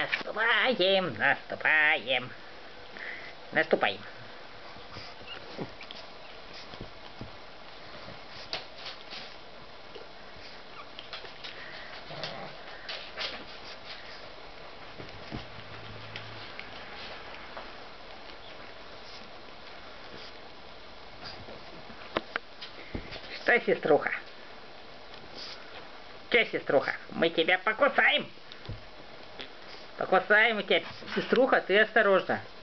Наступаем, наступаем. Наступаем. Что, сеструха? Че, сеструха? Мы тебя покусаем. Покусаем у тебя. Сеструха, ты осторожно.